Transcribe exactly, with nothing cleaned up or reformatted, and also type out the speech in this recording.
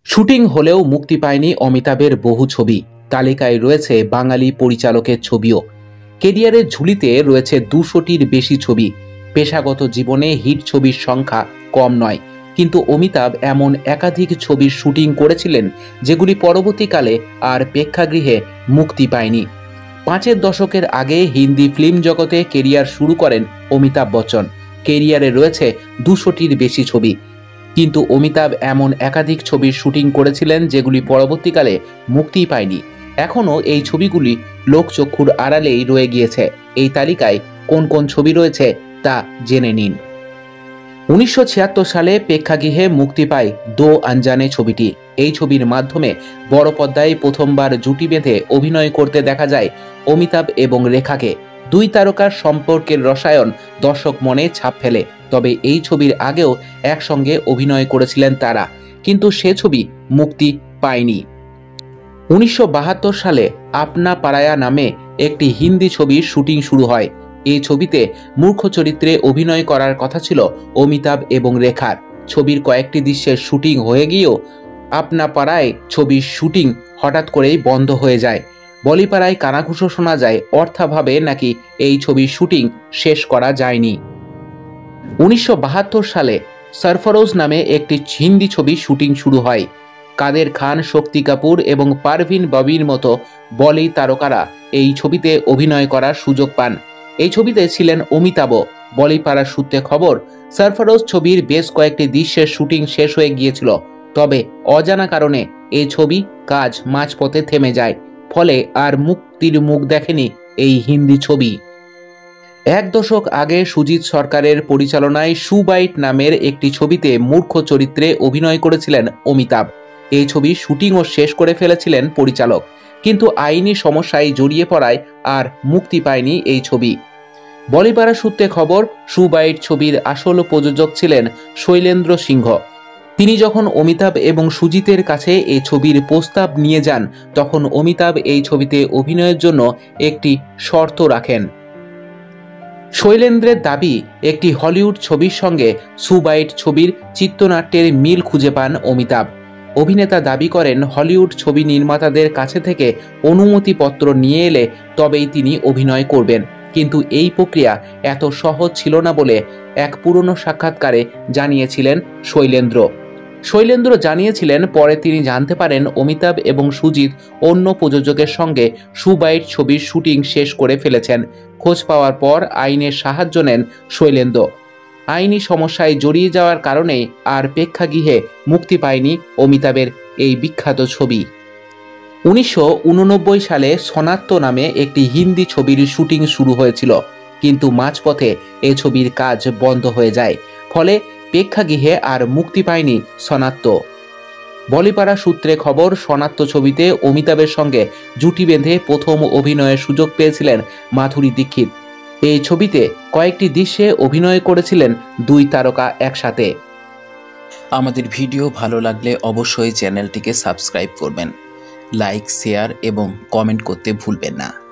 Shooting হলেও মুক্তি পায়নি অমিতাভের বহু ছবি। তালিকায় রয়েছে বাঙালি পরিচালকের ছবিও। কেরিয়ারের ঝুলিতে রয়েছে দুশোটির বেশি ছবি। পেশাগত জীবনে হিট ছবির সংখ্যা কম নয়, কিন্তু অমিতাভ এমন একাধিক ছবির শুটিং করেছিলেন যেগুলি পরবর্তীকালে আর প্রেক্ষাগৃহে মুক্তি পায়নি। পাঁচের দশকের আগে হিন্দি ফিল্ম জগতে কেরিয়ার শুরু করেন অমিতাভ বচ্চন। কেরিয়ারে রয়েছে দুশোটির বেশি ছবি, কিন্তু অমিতাভ এমন একাধিক ছবির শুটিং করেছিলেন যেগুলি পরবর্তীকালে মুক্তি পায়নি। এখনও এই ছবিগুলি লোকচক্ষুর আড়ালেই রয়ে গিয়েছে। এই তালিকায় কোন কোন ছবি রয়েছে তা জেনে নিন। উনিশশো ছিয়াত্তর সালে প্রেক্ষাগৃহে মুক্তি পায় দো আনজানে ছবিটি। এই ছবির মাধ্যমে বড় পর্দায় প্রথমবার জুটি বেঁধে অভিনয় করতে দেখা যায় অমিতাভ এবং রেখাকে। দুই তারকার সম্পর্কের রসায়ন দর্শক মনে ছাপ ফেলে। তবে এই ছবির আগেও একসঙ্গে অভিনয় করেছিলেন তারা, কিন্তু সে ছবি মুক্তি পায়নি। উনিশশো বাহাত্তর সালে আপনা পারায়া নামে একটি হিন্দি ছবির শুটিং শুরু হয়। এই ছবিতে মূর্খ চরিত্রে অভিনয় করার কথা ছিল অমিতাভ এবং রেখার। ছবির কয়েকটি দৃশ্যের শুটিং হয়ে গিয়েও আপনা পারায় ছবির শুটিং হঠাৎ করেই বন্ধ হয়ে যায়। বলিপাড়ায় কানাঘুষো শোনা যায় অর্থাভাবে নাকি এই ছবির শুটিং শেষ করা যায়নি। উনিশশো বাহাত্তর সালে সরফরোজ নামে একটি হিন্দি ছবির শুটিং শুরু হয়। কাদের খান, শক্তি কাপুর এবং পারভিন ববির মতো বলি তারকারা এই ছবিতে অভিনয় করার সুযোগ পান। এই ছবিতে ছিলেন অমিতাভও। বলিপাড়ার সূত্রে খবর, সরফরোজ ছবির বেশ কয়েকটি দৃশ্যের শুটিং শেষ হয়ে গিয়েছিল, তবে অজানা কারণে এই ছবি কাজ মাঝপথে থেমে যায়। ফলে আর মুক্তির মুখ দেখেনি এই হিন্দি ছবি। এক দশক আগে সুজিত সরকারের পরিচালনায় সুবাইট নামের একটি ছবিতে মূর্খ চরিত্রে অভিনয় করেছিলেন অমিতাভ। এই ছবি শুটিংও শেষ করে ফেলেছিলেন পরিচালক, কিন্তু আইনি সমস্যায় জড়িয়ে পড়ায় আর মুক্তি পায়নি এই ছবি। বলিপাড়া সূত্রে খবর, সুবাইট ছবির আসল প্রযোজক ছিলেন শৈলেন্দ্র সিংহ। তিনি যখন অমিতাভ এবং সুজিতের কাছে এই ছবির প্রস্তাব নিয়ে যান, তখন অমিতাভ এই ছবিতে অভিনয়ের জন্য একটি শর্ত রাখেন। শৈলেন্দ্রের দাবি, একটি হলিউড ছবির সঙ্গে সুবাইট ছবির চিত্রনাট্যের মিল খুঁজে পান অমিতাভ। অভিনেতা দাবি করেন, হলিউড ছবি নির্মাতাদের কাছে থেকে অনুমতিপত্র নিয়ে এলে তবেই তিনি অভিনয় করবেন, কিন্তু এই প্রক্রিয়া এত সহজ ছিল না বলে এক পুরনো সাক্ষাৎকারে জানিয়েছিলেন শৈলেন্দ্র। শৈলেন্দ্র জানিয়েছিলেন, পরে তিনি জানতে পারেন অমিতাভ এবং সুজিত অন্য প্রযোজকের সঙ্গে সুবাইট ছবির শুটিং শেষ করে ফেলেছেন। খোঁজ পাওয়ার পর আইনের সাহায্য নেন শৈলেন্দ্র। আইনি সমস্যায় জড়িয়ে যাওয়ার কারণে আর প্রেক্ষাগৃহে মুক্তি পায়নি অমিতাভের এই বিখ্যাত ছবি। উনিশশো উননব্বই সালে সনাত্য নামে একটি হিন্দি ছবির শুটিং শুরু হয়েছিল, কিন্তু মাঝপথে এ ছবির কাজ বন্ধ হয়ে যায়। ফলে প্রেক্ষাগৃহে আর মুক্তি পায়নি সনাত্য। বলিপাড়া সূত্রে খবর, সনাত্য ছবিতে অমিতাভের সঙ্গে জুটি বেঁধে প্রথম অভিনয়ের সুযোগ পেয়েছিলেন মাধুরী দীক্ষিত। এই ছবিতে কয়েকটি দৃশ্যে অভিনয় করেছিলেন দুই তারকা একসাথে। আমাদের ভিডিও ভালো লাগলে অবশ্যই চ্যানেলটিকে সাবস্ক্রাইব করবেন, লাইক, শেয়ার এবং কমেন্ট করতে ভুলবেন না।